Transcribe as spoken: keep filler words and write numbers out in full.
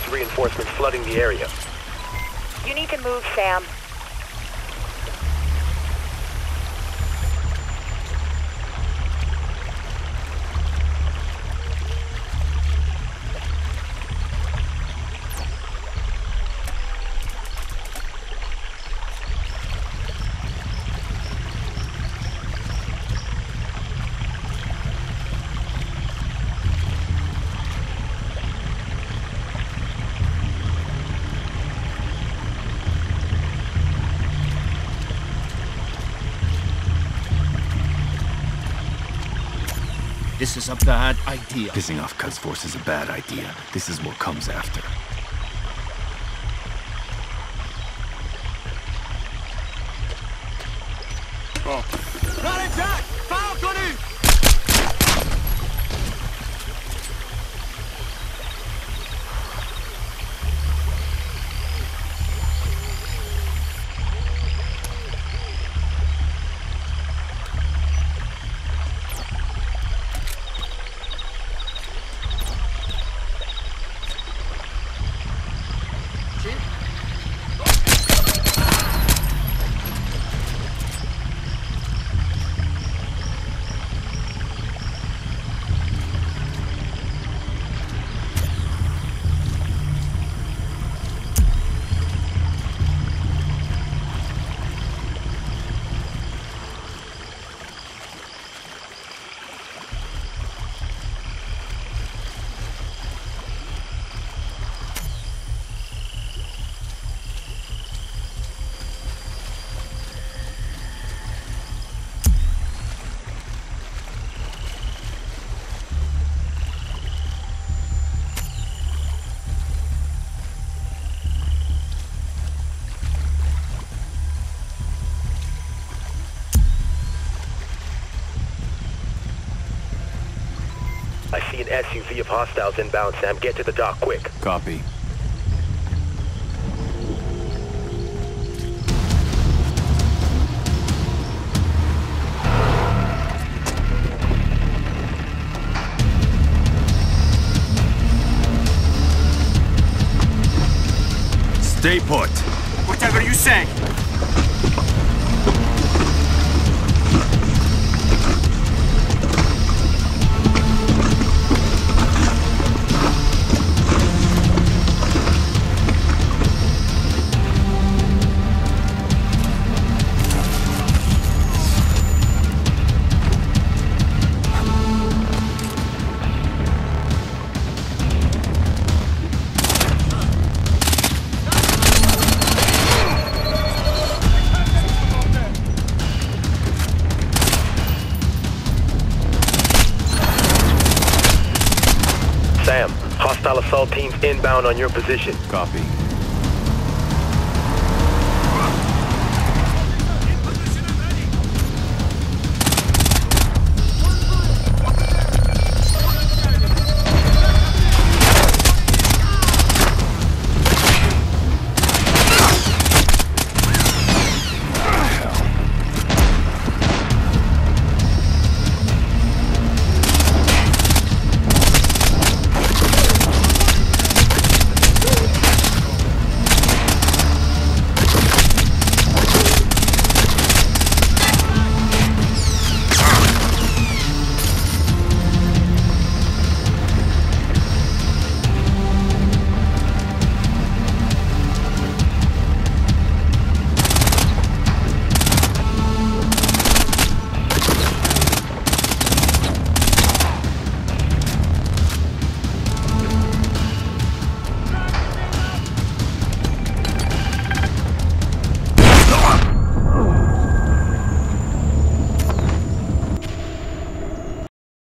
reinforcements flooding the area. You need to move, Sam. This is a bad idea. Pissing off Cuz Force is a bad idea. This is what comes after. Oh. Rallye-Jack! Falcon! I see an S U V of hostiles inbound, Sam. Get to the dock quick. Copy. Stay put. Whatever you say. Sam, hostile assault teams inbound on your position. Copy.